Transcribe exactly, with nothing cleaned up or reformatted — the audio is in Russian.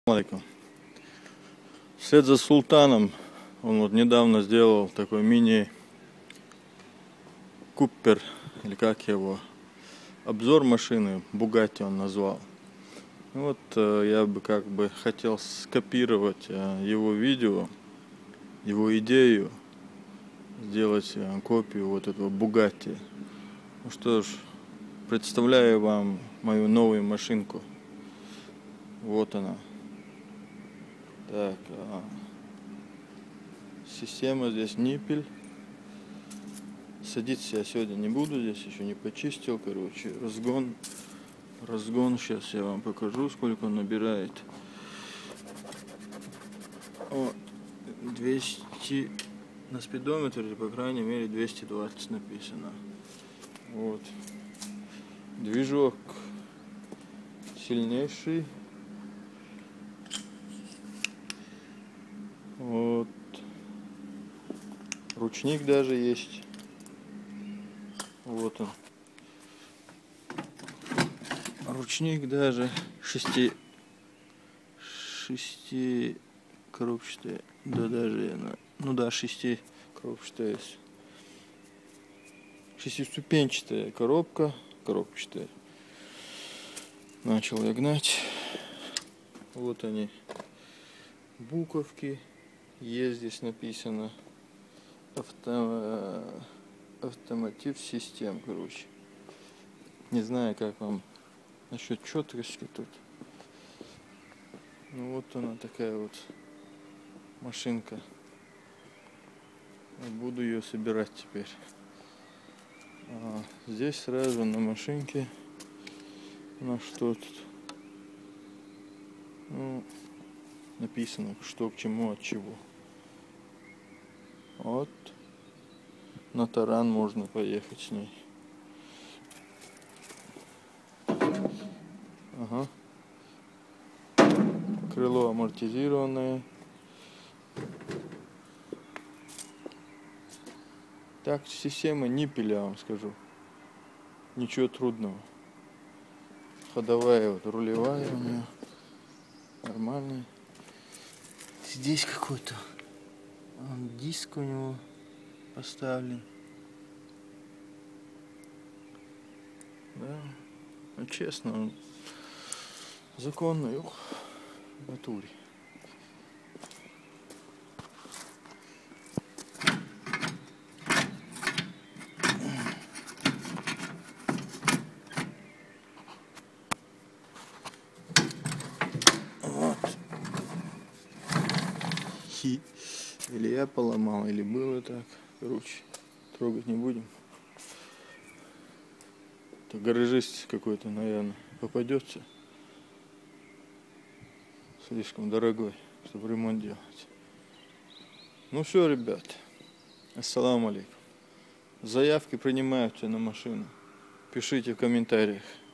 Алейкум. Вслед за Султаном он вот недавно сделал такой мини Купер, или как его, обзор машины, Бугатти он назвал. Вот э, я бы как бы хотел скопировать э, его видео, его идею, сделать э, копию вот этого Бугатти. Ну что ж, представляю вам мою новую машинку. Вот она. Так, а, система здесь ниппель. Садиться я сегодня не буду, здесь еще не почистил, короче, разгон, разгон, сейчас я вам покажу, сколько он набирает. Вот, двести на спидометре, по крайней мере, двести двадцать написано. Вот, движок сильнейший. Вот, ручник даже есть. Вот он. Ручник даже шести, шести коробчатый, да даже, ну да, шести коробчатая, шестиступенчатая коробка, коробчатая. Начал я гнать. Вот они, буковки, есть здесь написано, авто, автомотив систем, короче. Не знаю, как вам насчет четкости тут. Ну вот она такая вот машинка. Буду ее собирать теперь. А здесь сразу на машинке на что тут, ну, написано, что к чему, от чего. Вот на таран можно поехать с ней. Ага. Крыло амортизированное. Так, система ниппеля, я вам скажу. Ничего трудного. Ходовая, вот рулевая у нее. Нормальная. Здесь какой-то диск у него поставлен. Да. Ну, честно, он законный, ух, в натуре. Вот. Хи. Или я поломал, или было так. Короче, трогать не будем. Это гаражист какой-то, наверное, попадется. Слишком дорогой, чтобы ремонт делать. Ну все, ребят. Ассаламу алейкум. Заявки принимаются на машину. Пишите в комментариях.